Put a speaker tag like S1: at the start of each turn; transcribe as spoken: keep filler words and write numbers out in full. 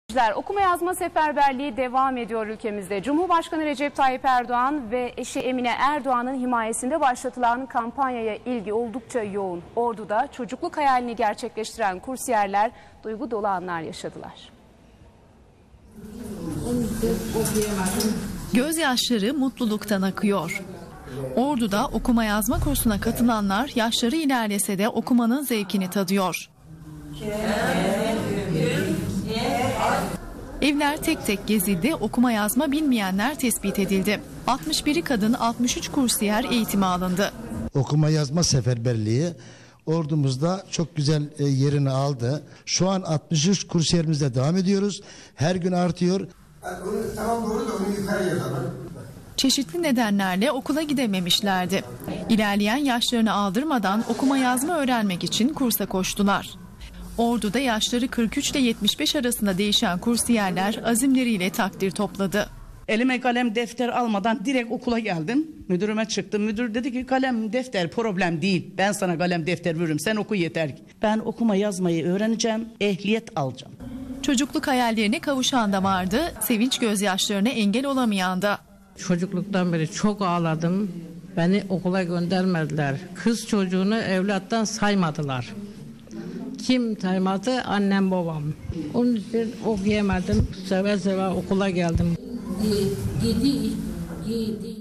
S1: Okuma yazma seferberliği devam ediyor ülkemizde. Cumhurbaşkanı Recep Tayyip Erdoğan ve eşi Emine Erdoğan'ın himayesinde başlatılan kampanyaya ilgi oldukça yoğun. Ordu'da çocukluk hayalini gerçekleştiren kursiyerler duygu dolu anlar yaşadılar.
S2: Gözyaşları mutluluktan akıyor. Ordu'da okuma yazma kursuna katılanlar yaşları ilerlese de okumanın zevkini tadıyor. Evler tek tek gezildi, okuma yazma bilmeyenler tespit edildi. altmış biri kadın, altmış üç kursiyer eğitimi alındı.
S3: Okuma yazma seferberliği ordumuzda çok güzel yerini aldı. Şu an altmış üç kursiyerimizle devam ediyoruz. Her gün artıyor.
S2: Çeşitli nedenlerle okula gidememişlerdi. İlerleyen yaşlarını aldırmadan okuma yazma öğrenmek için kursa koştular. Ordu'da yaşları kırk üç ile yetmiş beş arasında değişen kursiyerler azimleriyle takdir topladı.
S4: Elime kalem defter almadan direkt okula geldim. Müdürüme çıktım. Müdür dedi ki kalem defter problem değil. Ben sana kalem defter veririm. Sen oku yeter ki. Ben okuma yazmayı öğreneceğim. Ehliyet alacağım.
S2: Çocukluk hayallerine kavuşan da vardı. Sevinç gözyaşlarına engel olamayan da.
S5: Çocukluktan beri çok ağladım. Beni okula göndermediler. Kız çocuğunu evlattan saymadılar. Kim saymadı? Annem babam. Onun için okuyamadım. Seve seve okula geldim. Yedi, yedi.